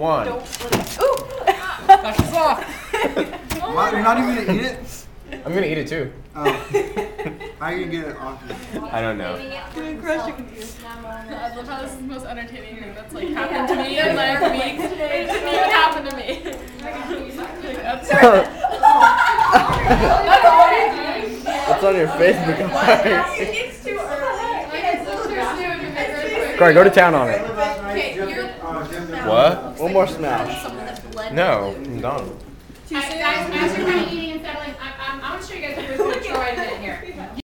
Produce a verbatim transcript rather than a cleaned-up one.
one. Ooh! That's just off. What? You're not even gonna eat it? I'm gonna eat it too. Oh. How are you gonna get it off you? I don't know. I love how this is the most entertaining thing that's like happened to me in like weeks. It didn't even happen to me. That's That's all you're doing. What's on your face, Bacari? It's too early. It's too soon to make it. Bacari, go to town on it. Okay, you're. What? One more smash. No, I'm done. Guys, as you're kind of eating and settling, I'm, I'm, I'm gonna show you guys a visual Troy in here.